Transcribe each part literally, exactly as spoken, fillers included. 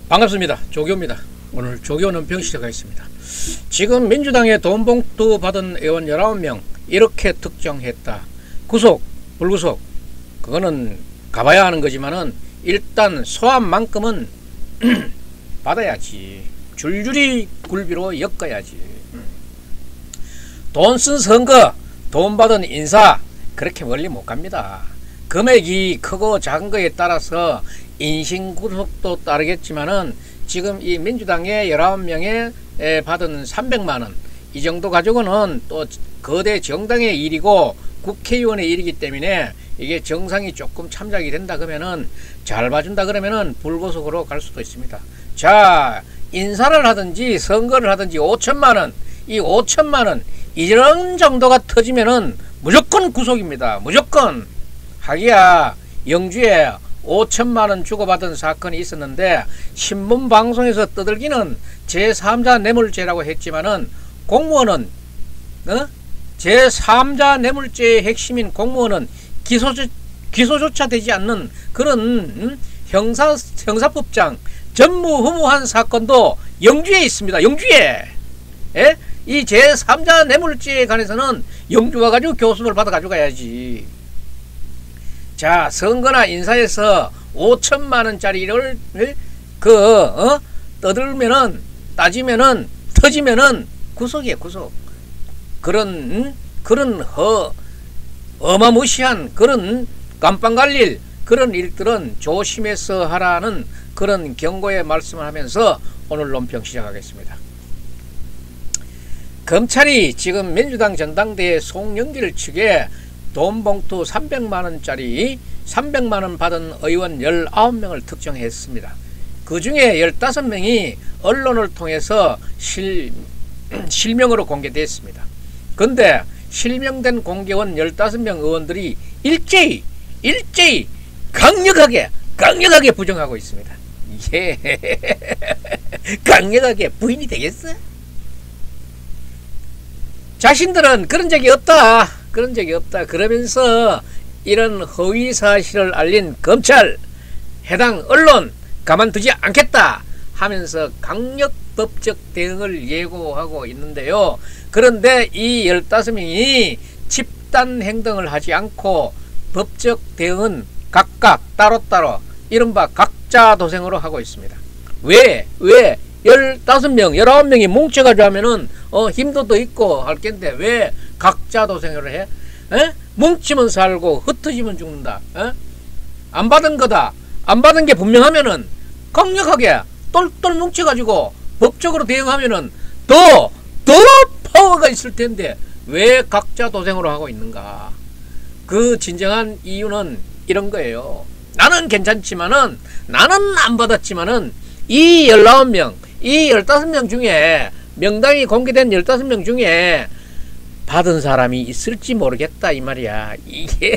반갑습니다. 조교입니다. 오늘 조교는 병 시작하겠습니다. 지금 민주당의 돈 봉투 받은 의원 열아홉 명 이렇게 특정했다. 구속, 불구속 그거는 가봐야 하는 거지만은 일단 소환만큼은 받아야지. 줄줄이 굴비로 엮어야지. 돈 쓴 선거, 돈 받은 인사 그렇게 멀리 못 갑니다. 금액이 크고 작은 거에 따라서 인신구속도 따르겠지만은 지금 이 민주당의 열아홉 명에 받은 삼백만 원 이 정도 가지고는 또 거대 정당의 일이고 국회의원의 일이기 때문에 이게 정상이 조금 참작이 된다 그러면은 잘 봐준다 그러면은 불구속으로 갈 수도 있습니다. 자, 인사를 하든지 선거를 하든지 오천만 원, 이 오천만 원 이런 정도가 터지면은 무조건 구속입니다. 무조건. 하기야 영주에 오천만 원 주고받은 사건이 있었는데 신문 방송에서 떠들기는 제삼자 뇌물죄라고 했지만은 공무원은 어? 제삼자 뇌물죄의 핵심인 공무원은 기소 기소조차 되지 않는 그런 음? 형사 형사법상 전무후무한 사건도 영주에 있습니다. 영주에. 예? 이 제삼자 뇌물죄에 관해서는 영주 와가지고 교습을 받아가지고 가야지. 자, 선거나 인사에서 오천만 원짜리를 그 어? 떠들면은 따지면은 터지면은 구속이에요. 구속. 그런 음? 그런 허 어마무시한 그런 깜빵 갈 일 그런 일들은 조심해서 하라는 그런 경고의 말씀을 하면서 오늘 논평 시작하겠습니다. 검찰이 지금 민주당 전당대회 송영길 측에 돈 봉투 삼백만 원짜리 삼백만 원 받은 의원 열아홉 명을 특정했습니다. 그 중에 열다섯 명이 언론을 통해서 실, 실명으로 공개됐습니다. 근데 실명된 공개원 열다섯 명 의원들이 일제히 일제히 강력하게 강력하게 부정하고 있습니다. 예. 강력하게 부인이 되겠어? 자신들은 그런 적이 없다. 그런 적이 없다. 그러면서 이런 허위 사실을 알린 검찰, 해당 언론 가만두지 않겠다 하면서 강력 법적 대응을 예고하고 있는데요. 그런데 이 열다섯 명이 집단 행동을 하지 않고 법적 대응은 각각 따로따로 이른바 각자 도생으로 하고 있습니다. 왜? 왜? 열다섯 명, 열아홉 명이 뭉쳐가지고 하면은 어, 힘도 더 있고 할 텐데 왜 각자 도생을 해? 에? 뭉치면 살고 흩어지면 죽는다. 에? 안 받은 거다. 안 받은 게 분명하면은 강력하게 똘똘 뭉쳐가지고 법적으로 대응하면은 더, 더 파워가 있을 텐데 왜 각자 도생으로 하고 있는가? 그 진정한 이유는 이런 거예요. 나는 괜찮지만은 나는 안 받았지만은 이 열아홉 명, 이 열다섯 명 중에 명단이 공개된 열다섯 명 중에 받은 사람이 있을지 모르겠다 이 말이야. 이게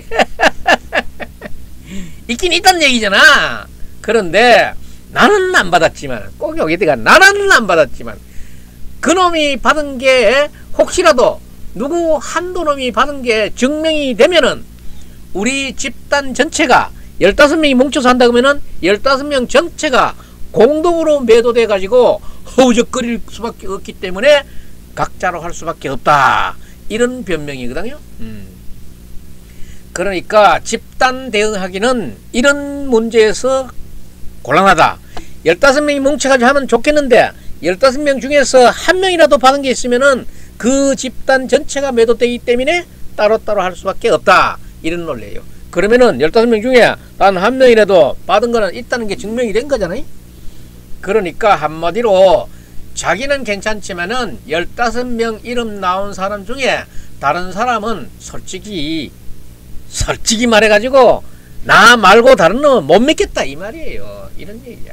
있긴 있단 얘기잖아. 그런데 나는 안 받았지만 꼭 여기다가 나는 안 받았지만 그놈이 받은 게 혹시라도 누구 한두 놈이 받은 게 증명이 되면은 우리 집단 전체가 열다섯 명이 뭉쳐서 한다 그러면은 열다섯 명 전체가 공동으로 매도돼 가지고 허우적거릴 수밖에 없기 때문에 각자로 할 수밖에 없다. 이런 변명이거든요. 음. 그러니까 집단 대응하기는 이런 문제에서 곤란하다. 열다섯 명이 뭉쳐가지고 하면 좋겠는데 열다섯 명 중에서 한 명이라도 받은 게 있으면은 그 집단 전체가 매도되기 때문에 따로따로 할 수밖에 없다. 이런 논리예요. 그러면은 열다섯 명 중에 단 한 명이라도 받은 거는 있다는 게 증명이 된 거잖아요. 그러니까 한마디로 자기는 괜찮지만은 열다섯 명 이름 나온 사람 중에 다른 사람은 솔직히 솔직히 말해가지고 나 말고 다른 놈은 못 믿겠다 이 말이에요. 이런 얘기야.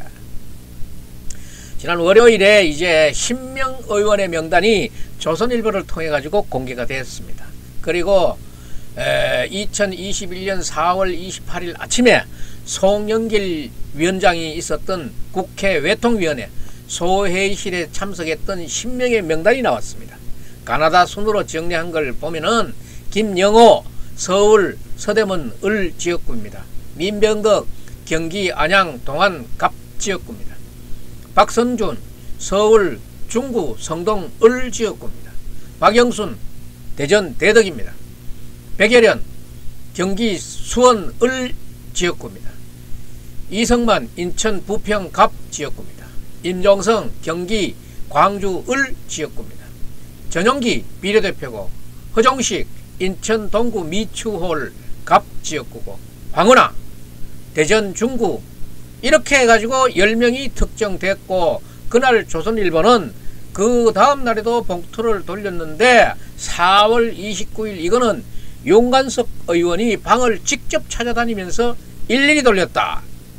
지난 월요일에 이제 십 명 의원의 명단이 조선일보를 통해 가지고 공개가 됐습니다. 그리고 에, 이천이십일 년 사월 이십팔일 아침에 송영길 위원장이 있었던 국회 외통위원회 소회의실에 참석했던 십 명의 명단이 나왔습니다. 가나다 순으로 정리한 걸 보면은 김영호 서울 서대문 을 지역구입니다. 민병덕 경기 안양 동안 갑 지역구입니다. 박선준 서울 중구 성동 을 지역구입니다. 박영순 대전 대덕입니다. 백예련 경기 수원 을 지역구입니다. 이성만 인천 부평 갑 지역구입니다. 임종성 경기 광주 을 지역구입니다. 전용기 비례대표고, 허종식 인천 동구 미추홀 갑 지역구고, 황은하 대전 중구, 이렇게 해가지고 열 명이 특정됐고, 그날 조선일보는 그 다음 날에도 봉투를 돌렸는데 사월 이십구일 이거는 용관석 의원이 방을 직접 찾아다니면서 일일이 돌렸다.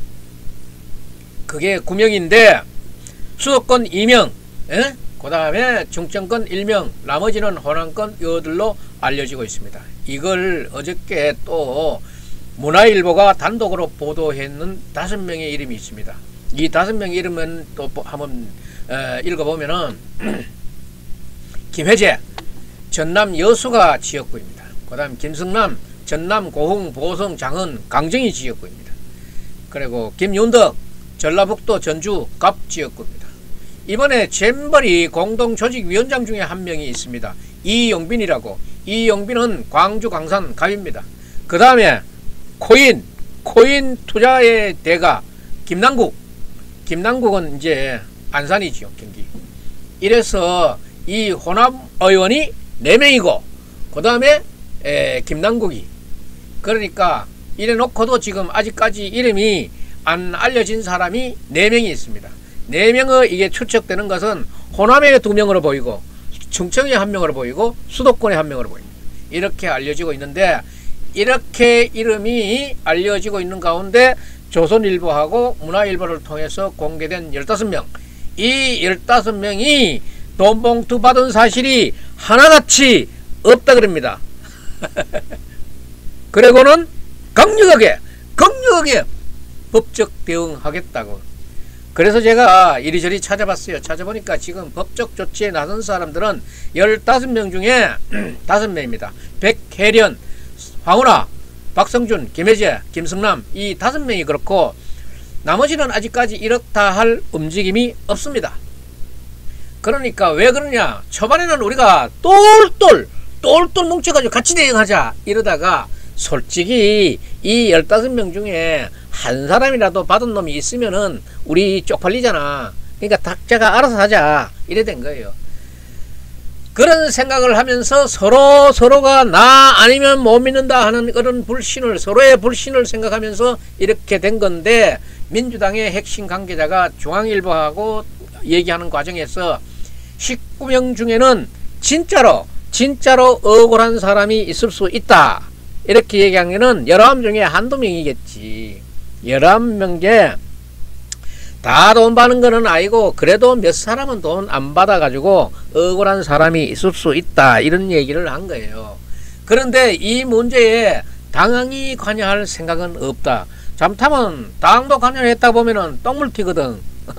그게 구명인데 수도권 이 명, 그 다음에 중정권 일 명, 나머지는 호남권 여들로 알려지고 있습니다. 이걸 어저께 또 문화일보가 단독으로 보도했는 다섯 명의 이름이 있습니다. 이 다섯 명의 이름은 또 한번 어, 읽어보면은 김혜재 전남 여수가 지역구입니다. 그 다음 김승남 전남 고흥 보성 장흥 강정이 지역구입니다. 그리고 김윤덕 전라북도 전주 갑 지역구입니다. 이번에 잼버리 공동조직위원장 중에 한 명이 있습니다. 이용빈이라고. 이용빈은 광주 광산 갑입니다. 그 다음에 코인 코인 투자의 대가 김남국. 김남국은 이제 안산이지요, 경기. 이래서 이 호남 의원이 네 명이고, 그 다음에 김남국이. 그러니까 이래 놓고도 지금 아직까지 이름이 안 알려진 사람이 네 명이 있습니다. 네 명의 이게 추측되는 것은 호남에 두 명으로 보이고, 충청에 한 명으로 보이고, 수도권에 한 명으로 보입니다. 이렇게 알려지고 있는데, 이렇게 이름이 알려지고 있는 가운데 조선일보하고 문화일보를 통해서 공개된 열다섯 명, 이 열다섯 명이 돈봉투 받은 사실이 하나같이 없다 그럽니다. 그리고는 강력하게 강력하게 법적 대응하겠다고. 그래서 제가 이리저리 찾아봤어요. 찾아보니까 지금 법적 조치에 나선 사람들은 열다섯 명 중에 다섯 명입니다. 백혜련, 황은하, 박성준, 김혜재, 김승남, 이 다섯 명이 그렇고, 나머지는 아직까지 이렇다 할 움직임이 없습니다. 그러니까 왜 그러냐, 초반에는 우리가 똘똘 똘똘 뭉쳐가지고 같이 대응하자 이러다가 솔직히 이 열다섯 명 중에 한 사람이라도 받은 놈이 있으면은 우리 쪽팔리잖아. 그러니까 각자가 알아서 하자 이래 된 거예요. 그런 생각을 하면서 서로 서로가 나 아니면 못 믿는다 하는 그런 불신을, 서로의 불신을 생각하면서 이렇게 된 건데, 민주당의 핵심 관계자가 중앙일보하고 얘기하는 과정에서 십구 명 중에는 진짜로 진짜로 억울한 사람이 있을 수 있다 이렇게 얘기한 게는 열아홉 명 중에 한두 명이겠지. 열아홉 명 중에 다 돈 받는 거는 아니고, 그래도 몇 사람은 돈 안 받아가지고 억울한 사람이 있을 수 있다 이런 얘기를 한 거예요. 그런데 이 문제에 당이 관여할 생각은 없다. 잘못하면 당도 관여했다 보면은 똥물 튀거든.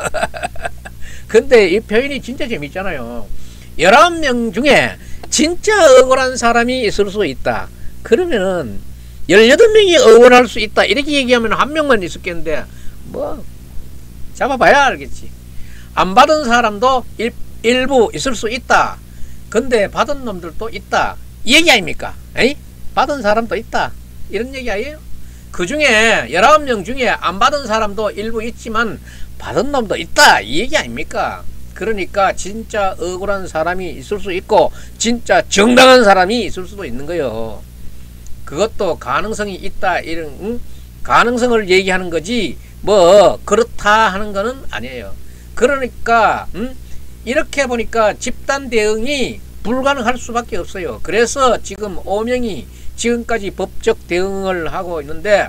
근데 이 표현이 진짜 재밌잖아요. 열아홉 명 중에 진짜 억울한 사람이 있을 수 있다. 그러면은 열여덟 명이 억울할 수 있다 이렇게 얘기하면 한 명만 있었겠는데, 뭐 잡아봐야 알겠지. 안 받은 사람도 일, 일부 있을 수 있다. 근데 받은 놈들도 있다 이 얘기 아닙니까? 에이? 받은 사람도 있다 이런 얘기 아니에요? 그 중에 열아홉 명 중에 안 받은 사람도 일부 있지만 받은 놈도 있다 이 얘기 아닙니까? 그러니까 진짜 억울한 사람이 있을 수 있고, 진짜 정당한 사람이 있을 수도 있는 거예요. 그것도 가능성이 있다 이런 응? 가능성을 얘기하는 거지 뭐 그렇다 하는 거는 아니에요. 그러니까 음? 이렇게 보니까 집단 대응이 불가능할 수밖에 없어요. 그래서 지금 오 명이 지금까지 법적 대응을 하고 있는데,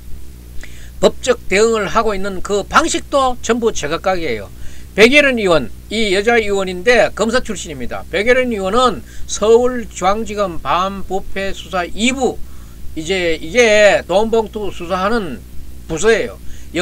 법적 대응을 하고 있는 그 방식도 전부 제각각이에요. 백예련 의원, 이 여자 의원인데 검사 출신입니다. 백예련 의원은 서울중앙지검 반부패 수사 이 부, 이제 이게 돈봉투 수사하는 부서예요.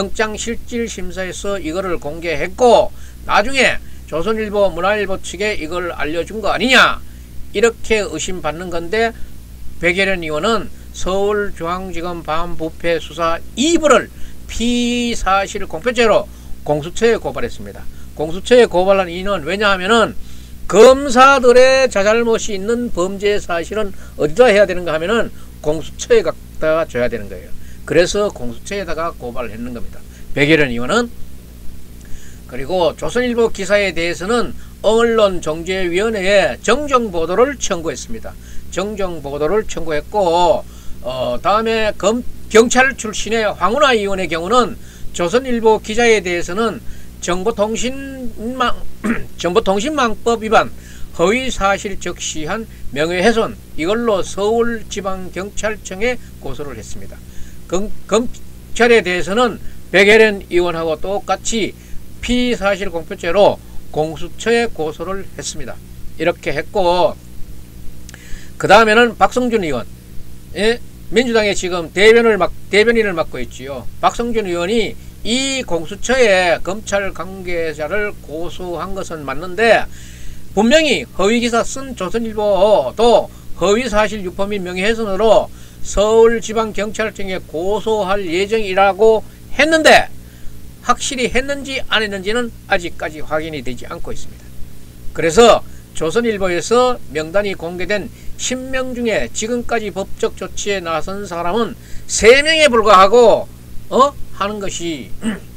영장실질심사에서 이거를 공개했고, 나중에 조선일보, 문화일보 측에 이걸 알려준 거 아니냐 이렇게 의심받는 건데, 백예련 의원은 서울중앙지검 반부패 수사 이 부를 피사실 공표죄로 공수처에 고발했습니다. 공수처에 고발한 이유는 왜냐하면은 검사들의 자잘못이 있는 범죄 사실은 어디다 해야 되는가 하면은 공수처에 갖다가 줘야 되는 거예요. 그래서 공수처에다가 고발을 했는 겁니다. 백예련 의원은. 그리고 조선일보 기사에 대해서는 언론중재위원회에 정정보도를 청구했습니다. 정정보도를 청구했고 어, 다음에 검, 경찰 출신의 황운하 의원의 경우는 조선일보 기자에 대해서는 정보통신망, 정보통신망법 위반, 허위사실 적시한 명예훼손, 이걸로 서울지방경찰청에 고소를 했습니다. 검, 검찰에 대해서는 백예련 의원하고 똑같이 피사실공표죄로 공수처에 고소를 했습니다. 이렇게 했고, 그 다음에는 박성준 의원, 예? 민주당의 지금 대변을 막, 대변인을 맡고 있지요. 박성준 의원이 이 공수처에 검찰 관계자를 고소한 것은 맞는데 분명히 허위기사 쓴 조선일보도 허위사실 유포 및 명예훼손으로 서울지방경찰청에 고소할 예정이라고 했는데 확실히 했는지 안 했는지는 아직까지 확인이 되지 않고 있습니다. 그래서 조선일보에서 명단이 공개된 십 명 중에 지금까지 법적 조치에 나선 사람은 세 명에 불과하고 어? 하는 것이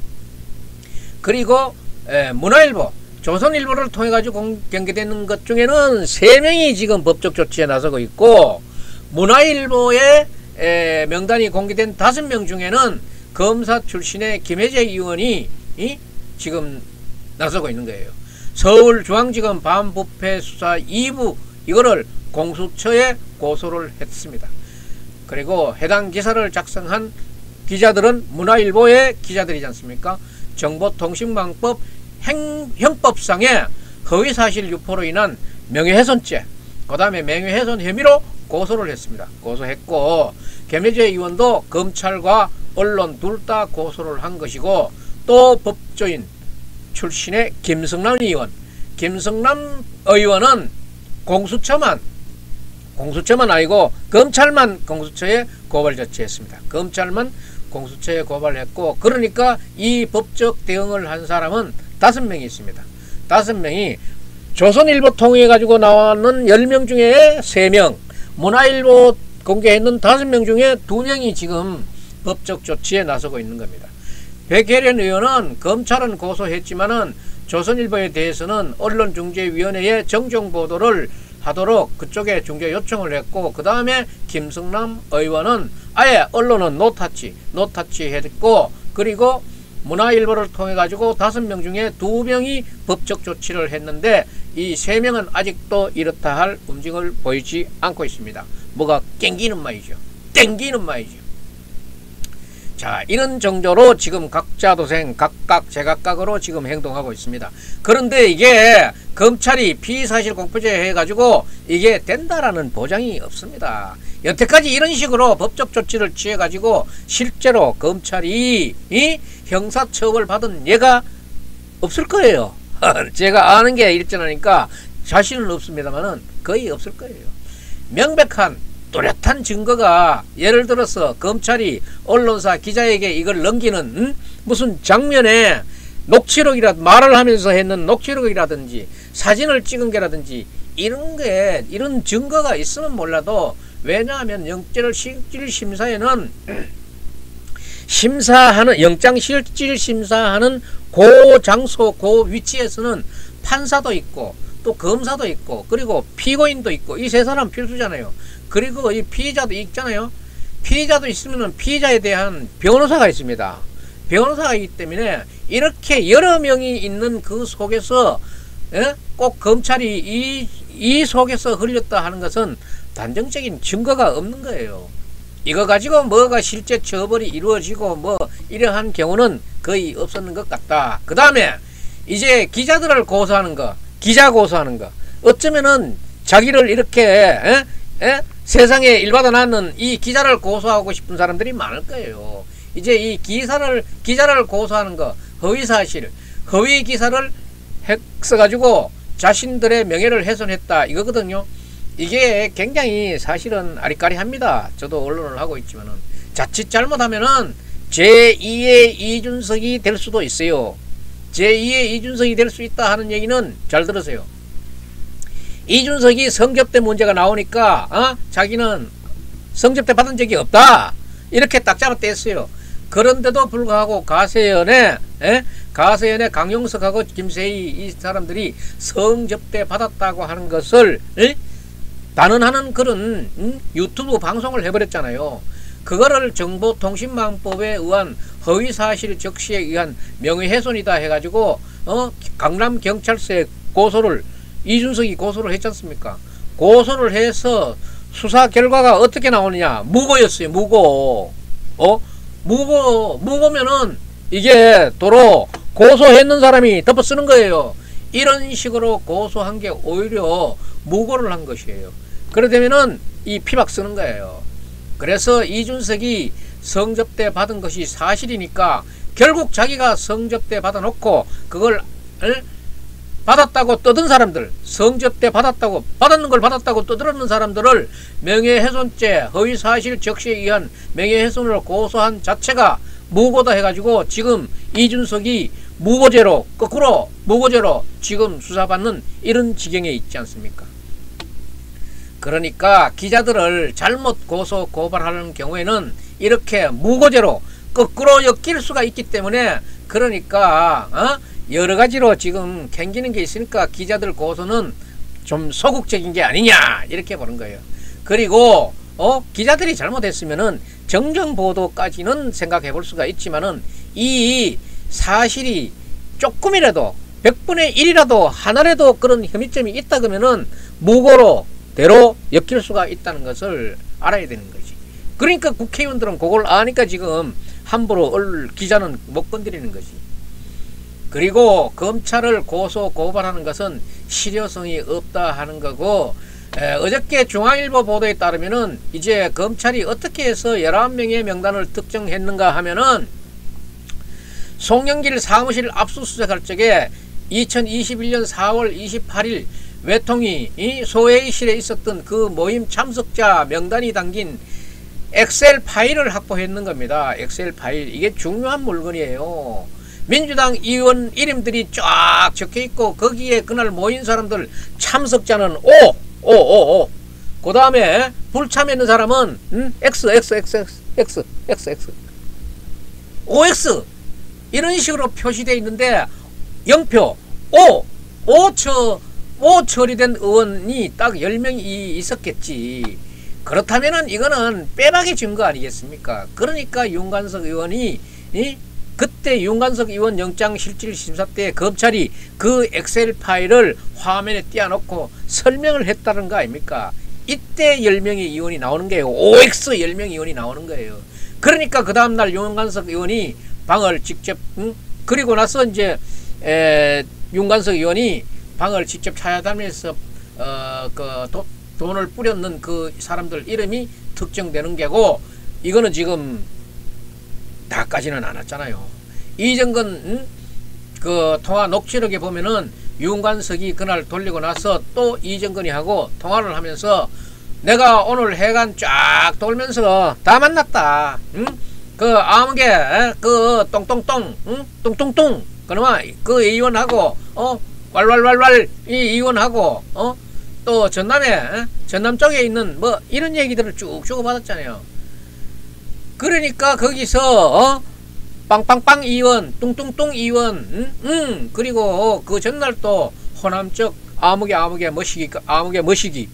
그리고 에, 문화일보, 조선일보를 통해 가지고 공개되는 것 중에는 세 명이 지금 법적 조치에 나서고 있고 문화일보의 에, 명단이 공개된 다섯 명 중에는 검사 출신의 김혜재 의원이 이, 지금 나서고 있는 거예요. 서울중앙지검 반부패 수사 이 부 이거를 공수처에 고소를 했습니다. 그리고 해당 기사를 작성한 기자들은 문화일보의 기자들이지 않습니까? 정보통신망법 행, 형법상의 허위사실 유포로 인한 명예훼손죄, 그 다음에 명예훼손 혐의로 고소를 했습니다. 고소했고 김혜재 의원도 검찰과 언론 둘 다 고소를 한 것이고 또 법조인 출신의 김성남 의원, 김성남 의원은 공수처만 공수처만 아니고 검찰만 공수처에 고발 조치했습니다. 검찰만 공수처에 고발했고 그러니까 이 법적 대응을 한 사람은 다섯 명이 있습니다. 다섯 명이 조선일보 통해 가지고 나왔는 열 명 중에 세 명, 문화일보 공개했는 다섯 명 중에 두 명이 지금 법적 조치에 나서고 있는 겁니다. 백혜련 의원은 검찰은 고소했지만은 조선일보에 대해서는 언론중재위원회에 정정보도를 하도록 그쪽에 중재 요청을 했고 그 다음에 김성남 의원은 아예 언론은 노타치 노타치 했고 그리고 문화일보를 통해 가지고 다섯 명 중에 두 명이 법적 조치를 했는데 이 세 명은 아직도 이렇다 할 움직임을 보이지 않고 있습니다. 뭐가 땡기는 말이죠. 땡기는 말이죠. 자, 이런 정도로 지금 각자 도생 각각 제각각으로 지금 행동하고 있습니다. 그런데 이게 검찰이 피사실 공표죄 해가지고 이게 된다라는 보장이 없습니다. 여태까지 이런 식으로 법적 조치를 취해가지고 실제로 검찰이 이 형사처벌 받은 예가 없을 거예요. 제가 아는 게 일전하니까 자신은 없습니다만은 거의 없을 거예요. 명백한 뚜렷한 증거가 예를 들어서 검찰이 언론사 기자에게 이걸 넘기는 음? 무슨 장면에 녹취록이라도 말을 하면서 했는 녹취록이라든지 사진을 찍은 게라든지 이런 게 이런 증거가 있으면 몰라도 왜냐하면 영장실질심사에는 심사하는 영장실질심사하는 그 장소 그 위치에서는 판사도 있고 또 검사도 있고 그리고 피고인도 있고 이 세 사람 필수잖아요. 그리고 이 피의자도 있잖아요. 피의자도 있으면 피의자에 대한 변호사가 있습니다. 변호사가 있기 때문에 이렇게 여러 명이 있는 그 속에서 예? 꼭 검찰이 이, 이 속에서 흘렸다 하는 것은 단정적인 증거가 없는 거예요. 이거 가지고 뭐가 실제 처벌이 이루어지고 뭐 이러한 경우는 거의 없었는 것 같다. 그 다음에 이제 기자들을 고소하는 거, 기자 고소하는 거, 어쩌면은 자기를 이렇게 에? 에? 세상에 일받아 놨는 이 기자를 고소하고 싶은 사람들이 많을 거예요. 이제 이 기사를 기자를 고소하는 거, 허위사실, 허위 기사를 써가지고 자신들의 명예를 훼손했다 이거거든요. 이게 굉장히 사실은 아리까리합니다. 저도 언론을 하고 있지만은 자칫 잘못하면은 제이의 이준석이 될 수도 있어요. 제이의 이준석이 될 수 있다 하는 얘기는 잘 들으세요. 이준석이 성접대 문제가 나오니까 어? 자기는 성접대 받은 적이 없다 이렇게 딱 잡아댔어요. 그런데도 불구하고 가세연의 에? 가세연의 강용석하고 김세희 이 사람들이 성접대 받았다고 하는 것을 에? 단언하는 그런 음? 유튜브 방송을 해버렸잖아요. 그거를 정보통신망법에 의한 허위사실 적시에 의한 명예훼손이다 해가지고 어? 강남경찰서에 고소를 이준석이 고소를 했지 않습니까? 고소를 해서 수사 결과가 어떻게 나오느냐? 무고였어요. 무고. 어? 무고, 무고면은 이게 도로 고소했는 사람이 덮어 쓰는 거예요. 이런 식으로 고소한 게 오히려 무고를 한 것이에요. 그러되면은 이 피박 쓰는 거예요. 그래서 이준석이 성접대 받은 것이 사실이니까 결국 자기가 성접대 받아놓고 그걸 받았다고 떠든 사람들, 성접대 받았다고, 받았는 걸 받았다고 떠들었는 사람들을 명예훼손죄, 허위사실 적시에 의한 명예훼손으로 고소한 자체가 무고다 해가지고 지금 이준석이 무고죄로, 거꾸로 무고죄로 지금 수사받는 이런 지경에 있지 않습니까? 그러니까 기자들을 잘못 고소, 고발하는 경우에는 이렇게 무고죄로 거꾸로 엮일 수가 있기 때문에 그러니까, 어? 여러 가지로 지금 캥기는 게 있으니까 기자들 고소는 좀 소극적인 게 아니냐 이렇게 보는 거예요. 그리고 어 기자들이 잘못했으면은 정정 보도까지는 생각해 볼 수가 있지만은 이 사실이 조금이라도 백분의 일이라도 하나라도 그런 혐의점이 있다 그러면은 무고로 대로 엮일 수가 있다는 것을 알아야 되는 거지. 그러니까 국회의원들은 그걸 아니까 지금 함부로 얼 기자는 못 건드리는 거지. 그리고 검찰을 고소 고발하는 것은 실효성이 없다 하는 거고, 에, 어저께 중앙일보 보도에 따르면은 이제 검찰이 어떻게 해서 열한 명의 명단을 특정했는가 하면은 송영길 사무실 압수수색할 적에 이천이십일 년 사월 이십팔일 외통위 이 소회의실에 있었던 그 모임 참석자 명단이 담긴 엑셀 파일을 확보했는 겁니다. 엑셀 파일. 이게 중요한 물건이에요. 민주당 의원 이름들이 쫙 적혀있고 거기에 그날 모인 사람들 참석자는 오! 오! 오! 오! 그 다음에 불참했는 사람은 음? X, X, X, X, X, X, X 오엑스 이런 식으로 표시되어 있는데 영표 O! O 처, O 처리된 의원이 딱 열 명이 있었겠지. 그렇다면은 이거는 빼박의 증거 아니겠습니까? 그러니까 윤관석 의원이 이? 그때 윤관석 의원 영장실질심사 때 검찰이 그 엑셀 파일을 화면에 띄워놓고 설명을 했다는 거 아닙니까? 이때 열 명의 의원이 나오는 거예요. 오엑스 열 명의 의원이 나오는 거예요. 그러니까 그 다음날 윤관석 의원이 방을 직접 응? 그리고 나서 이제 에, 윤관석 의원이 방을 직접 찾아다니면서 어, 그 도, 돈을 뿌렸는 그 사람들 이름이 특정되는 게고, 이거는 지금 다까지는 않았잖아요. 이정근 음? 그 통화 녹취록에 보면은 윤관석이 그날 돌리고 나서 또 이정근이 하고 통화를 하면서 내가 오늘 해관 쫙 돌면서 다 만났다. 응? 그 아무개 그 똥똥똥 응? 똥똥똥 그놈아 그 의원하고 어 왈왈왈왈 이 의원하고 어 또 전남에 어? 전남 쪽에 있는 뭐 이런 얘기들을 쭉 주고받았잖아요. 그러니까 거기서 어? 빵빵빵 의원, 뚱뚱뚱 의원, 응? 응. 그리고 그 전날 또 호남 쪽 아무개 아무개 머시기 아무개 머시기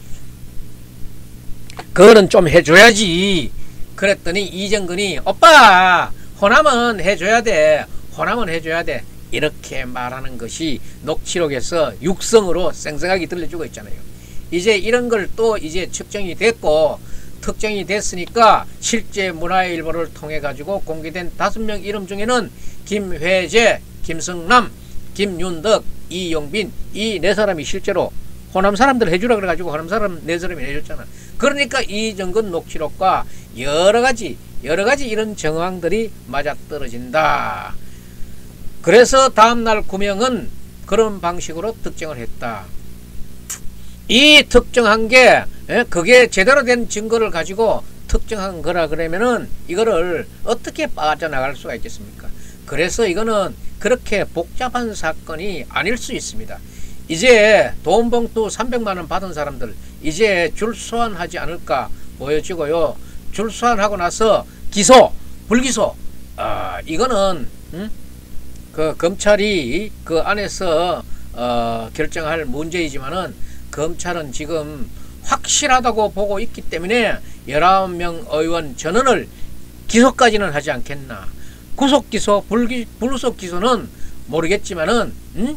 그거는 좀 해줘야지. 그랬더니 이정근이 오빠 호남은 해줘야 돼. 호남은 해줘야 돼. 이렇게 말하는 것이 녹취록에서 육성으로 생생하게 들려주고 있잖아요. 이제 이런 걸 또 이제 측정이 됐고 특정이 됐으니까 실제 문화일보를 통해 가지고 공개된 다섯 명 이름 중에는 김회재, 김성남, 김윤덕, 이용빈 이 네 사람이 실제로 호남 사람들 해주라 그래가지고 호남 사람 네 사람이 해줬잖아. 그러니까 이정근 녹취록과 여러 가지 여러 가지 이런 정황들이 맞아떨어진다. 그래서 다음날 구명은 그런 방식으로 특정을 했다. 이 특정한 게 그게 제대로 된 증거를 가지고 특정한 거라 그러면은 이거를 어떻게 빠져나갈 수가 있겠습니까? 그래서 이거는 그렇게 복잡한 사건이 아닐 수 있습니다. 이제 돈 봉투 삼백만 원 받은 사람들 이제 줄 소환하지 않을까 보여지고요. 줄 소환하고 나서 기소, 불기소, 아 이거는 음? 그 검찰이 그 안에서 어, 결정할 문제이지만은 검찰은 지금 확실하다고 보고 있기 때문에 열아홉 명 의원 전원을 기소까지는 하지 않겠나. 구속 기소, 불기, 불구속 기소는 모르겠지만은 음?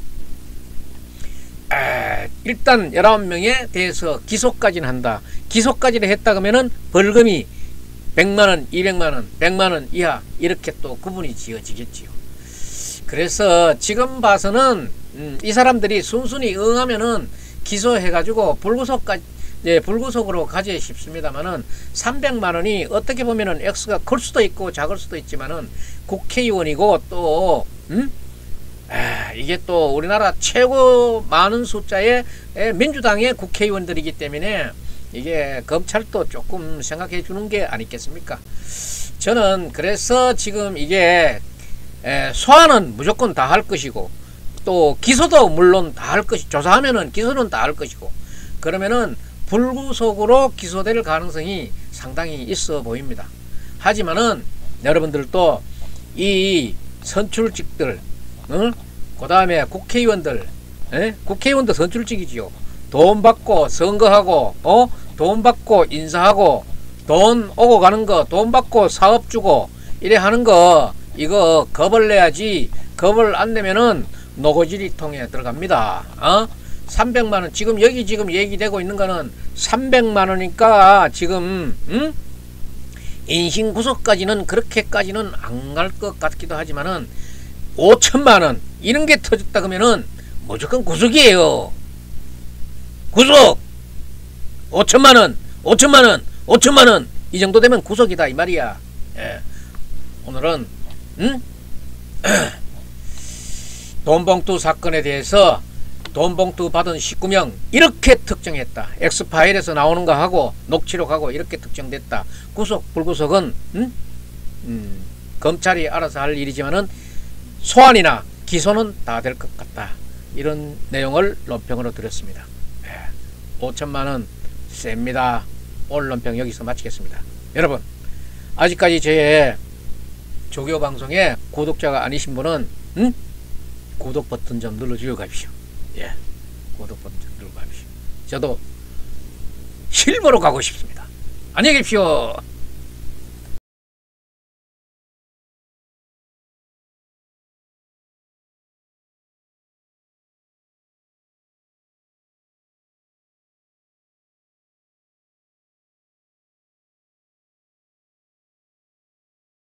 에, 일단 열아홉 명에 대해서 기소까지는 한다. 기소까지는 했다 그러면은 벌금이 백만 원, 이백만 원, 백만 원 이하 이렇게 또 구분이 지어지겠지요. 그래서 지금 봐서는 음, 이 사람들이 순순히 응하면은 기소해가지고 불구속까지 예, 불구속으로 가지 싶습니다만은 삼백만 원이 어떻게 보면은 액수가 클 수도 있고 작을 수도 있지만은 국회의원이고 또 음? 아, 이게 또 우리나라 최고 많은 숫자의 민주당의 국회의원들이기 때문에 이게 검찰도 조금 생각해 주는 게 아니겠습니까? 저는 그래서 지금 이게 에, 소환은 무조건 다 할 것이고 또 기소도 물론 다 할 것이 조사하면은 기소는 다 할 것이고 그러면은 불구속으로 기소될 가능성이 상당히 있어 보입니다. 하지만은 여러분들도 이 선출직들 어? 그 다음에 국회의원들 에? 국회의원도 선출직이지요. 돈 받고 선거하고 어? 돈 받고 인사하고 돈 오고 가는 거 돈 받고 사업 주고 이래 하는 거 이거 겁을 내야지. 겁을 안 내면은 노고지리통에 들어갑니다. 어? 삼백만 원 지금 여기 지금 얘기되고 있는 거는 삼백만 원이니까 지금 음? 인신구속까지는 그렇게까지는 안 갈 것 같기도 하지만은 오천만 원 이런 게 터졌다 그러면은 무조건 구속이에요. 구속 오천만 원 오천만 원 오천만 원 이 정도 되면 구속이다 이 말이야. 예. 오늘은 음? 돈봉투 사건에 대해서 돈봉투 받은 십구 명 이렇게 특정했다. 엑스파일에서 나오는 거 하고 녹취록하고 이렇게 특정됐다. 구속 불구속은 음? 음, 검찰이 알아서 할 일이지만은 소환이나 기소는 다 될 것 같다. 이런 내용을 논평으로 드렸습니다. 네. 오천만 원 셉니다. 오늘 논평 여기서 마치겠습니다. 여러분 아직까지 제 조교 방송에 구독자가 아니신 분은 음? 구독 버튼 좀 눌러주고 가십시오. 예, 구독 버튼 좀 눌러 가십시오. 저도 실버로 가고 싶습니다. 안녕히 계십시오.